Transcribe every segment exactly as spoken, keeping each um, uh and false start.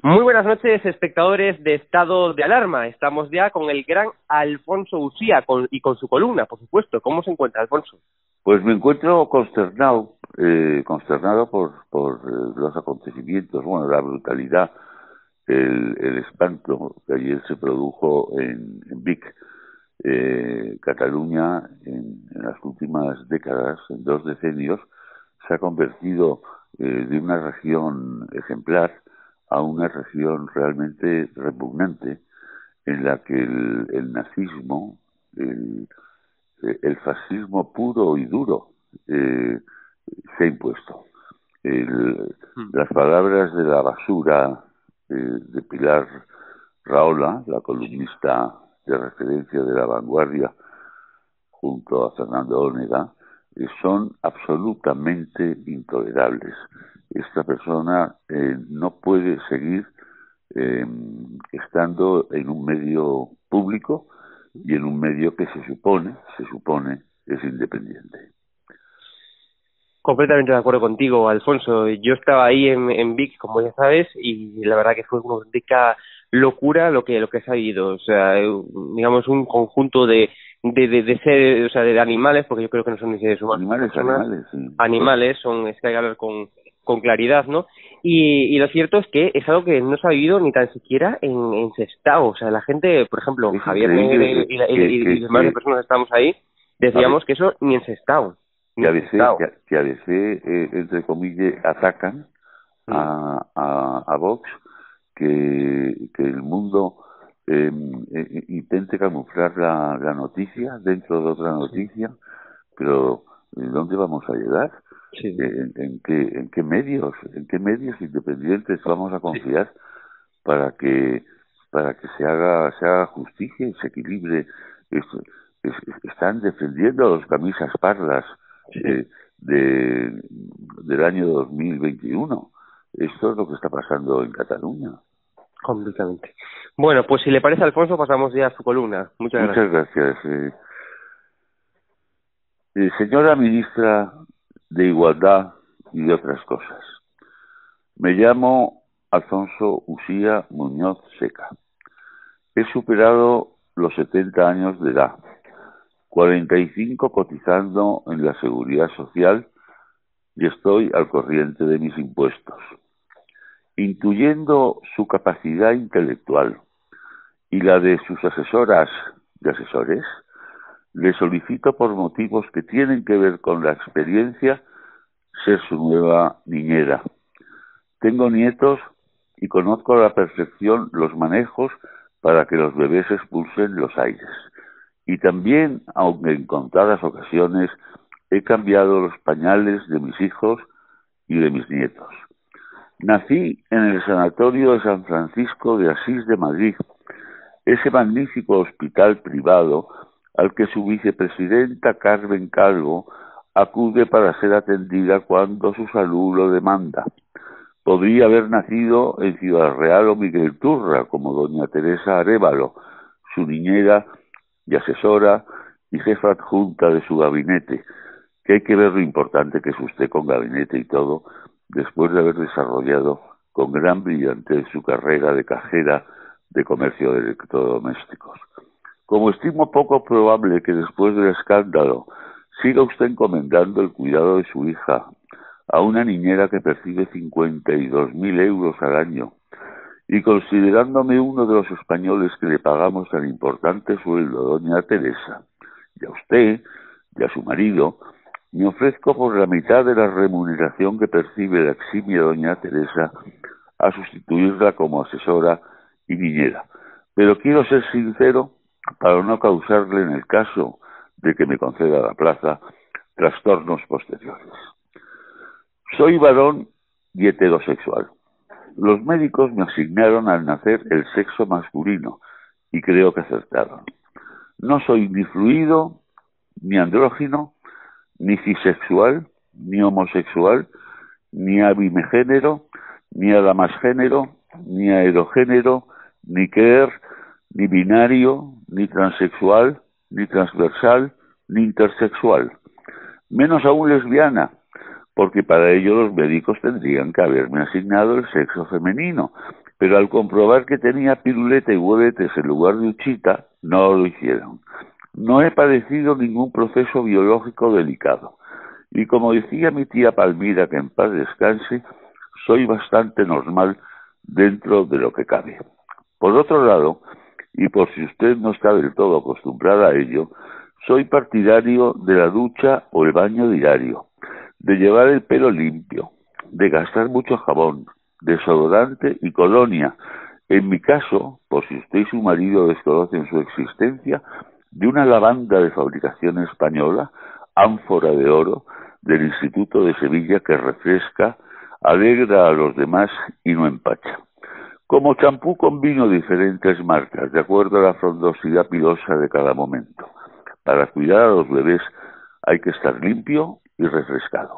Muy buenas noches, espectadores de Estado de Alarma. Estamos ya con el gran Alfonso Uxía con, y con su columna, por supuesto. ¿Cómo se encuentra, Alfonso? Pues me encuentro consternado, eh, consternado por, por eh, los acontecimientos, bueno, la brutalidad, el, el espanto que ayer se produjo en, en Vic, eh, Cataluña, en, en las últimas décadas, en dos decenios, se ha convertido eh, de una región ejemplar a una región realmente repugnante, en la que el, el nazismo, el, el fascismo puro y duro eh, se ha impuesto. El, las palabras de la basura eh, de Pilar Rahola, la columnista de referencia de La Vanguardia, junto a Fernando Onega, eh, son absolutamente intolerables. Esta persona eh, no puede seguir eh, estando en un medio público y en un medio que se supone, se supone, es independiente. Completamente de acuerdo contigo, Alfonso. Yo estaba ahí en, en Vic, como ya sabes, y la verdad que fue una auténtica locura lo que lo que se ha ido. O sea, digamos un conjunto de de, de, de seres, o sea, de animales, porque yo creo que no son ni seres humanos. Animales, personas, animales, sí. Animales, son, es que hay que hablar con, con claridad, ¿no? Y, y lo cierto es que es algo que no se ha vivido ni tan siquiera en, en Sestao. O sea, la gente, por ejemplo, Es Javier Negre y, la, y, que, y, que, y demás que, personas que estamos ahí, decíamos que eso ni en Sestao. Que a veces, que, que a veces eh, entre comillas, atacan a, a, a Vox, que, que el mundo eh, eh, intente camuflar la, la noticia dentro de otra noticia, pero ¿dónde vamos a llegar? Sí. ¿En, en, qué, ¿En qué medios? ¿En qué medios independientes vamos a confiar sí. para que para que se haga se haga justicia y se equilibre? Es, es, están defendiendo a los camisas pardas Sí. Eh, de, del año dos mil veintiuno. Esto es lo que está pasando en Cataluña. Completamente. Bueno, pues si le parece, Alfonso, pasamos ya a su columna. Muchas, Muchas gracias. gracias. Eh, eh, señora ministra de Igualdad y de otras cosas, me llamo Alfonso Uxía Muñoz Seca. He superado los setenta años de edad, cuarenta y cinco cotizando en la Seguridad Social y estoy al corriente de mis impuestos. Intuyendo su capacidad intelectual y la de sus asesoras y asesores, le solicito por motivos que tienen que ver con la experiencia ser su nueva niñera. Tengo nietos y conozco a la perfección los manejos para que los bebés expulsen los aires. Y también, aunque en contadas ocasiones, he cambiado los pañales de mis hijos y de mis nietos. Nací en el Sanatorio de San Francisco de Asís de Madrid, ese magnífico hospital privado al que su vicepresidenta Carmen Calvo acude para ser atendida cuando su salud lo demanda. Podría haber nacido en Ciudad Real o Miguel Turra, como doña Teresa Arévalo, su niñera y asesora y jefa adjunta de su gabinete, que hay que ver lo importante que es usted con gabinete y todo, después de haber desarrollado con gran brillantez su carrera de cajera de comercio de electrodomésticos. Como estimo poco probable que después del escándalo siga usted encomendando el cuidado de su hija a una niñera que percibe cincuenta y dos mil euros al año, y considerándome uno de los españoles que le pagamos tan importante sueldo, doña Teresa, y a usted y a su marido, me ofrezco por la mitad de la remuneración que percibe la eximia doña Teresa a sustituirla como asesora y niñera. Pero quiero ser sincero para no causarle, en el caso de que me conceda la plaza, trastornos posteriores. Soy varón y heterosexual. Los médicos me asignaron al nacer el sexo masculino y creo que acertaron. No soy ni fluido, ni andrógino, ni cisexual, ni homosexual, ni abimegénero, ni adamasgénero, ni aerogénero, ni queer, ni binario, ni transexual, ni transversal, ni intersexual. Menos aún lesbiana, porque para ello los médicos tendrían que haberme asignado el sexo femenino, pero al comprobar que tenía piruleta y huevetes en lugar de uchita, no lo hicieron. No he padecido ningún proceso biológico delicado, y como decía mi tía Palmira, que en paz descanse, soy bastante normal dentro de lo que cabe. Por otro lado, y por si usted no está del todo acostumbrada a ello, soy partidario de la ducha o el baño diario, de llevar el pelo limpio, de gastar mucho jabón, desodorante y colonia. En mi caso, por si usted y su marido desconocen su existencia, de una lavanda de fabricación española, ánfora de oro, del Instituto de Sevilla, que refresca, alegra a los demás y no empacha. Como champú combino diferentes marcas, de acuerdo a la frondosidad pilosa de cada momento. Para cuidar a los bebés hay que estar limpio y refrescado.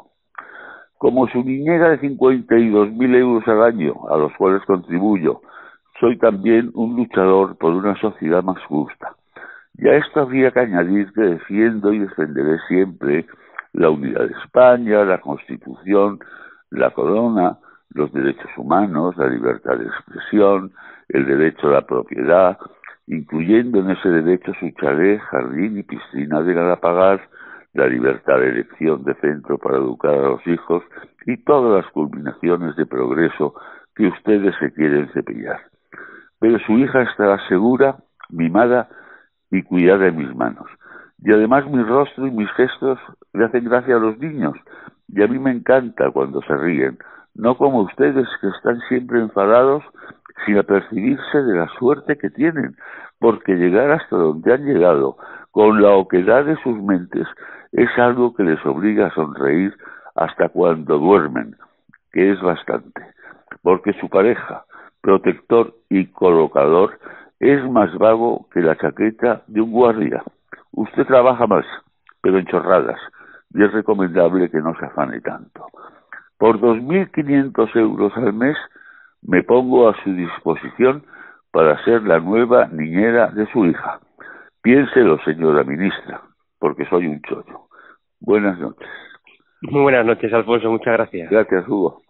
Como su niñera de cincuenta y dos mil euros al año, a los cuales contribuyo, soy también un luchador por una sociedad más justa. Y a esto habría que añadir que defiendo y defenderé siempre la unidad de España, la Constitución, la Corona, los derechos humanos, la libertad de expresión, el derecho a la propiedad, incluyendo en ese derecho su chalet, jardín y piscina de Galapagar, la libertad de elección de centro para educar a los hijos y todas las culminaciones de progreso que ustedes se quieren cepillar. Pero su hija estará segura, mimada y cuidada en mis manos. Y además mi rostro y mis gestos le hacen gracia a los niños, y a mí me encanta cuando se ríen, no como ustedes que están siempre enfadados sin apercibirse de la suerte que tienen, porque llegar hasta donde han llegado, con la oquedad de sus mentes, es algo que les obliga a sonreír hasta cuando duermen, que es bastante, porque su pareja, protector y colocador, es más vago que la chaqueta de un guardia. Usted trabaja más, pero en chorradas, y es recomendable que no se afane tanto. Por dos mil quinientos euros al mes me pongo a su disposición para ser la nueva niñera de su hija. Piénselo, señora ministra, porque soy un chollo. Buenas noches. Muy buenas noches, Alfonso, muchas gracias. Gracias, Hugo.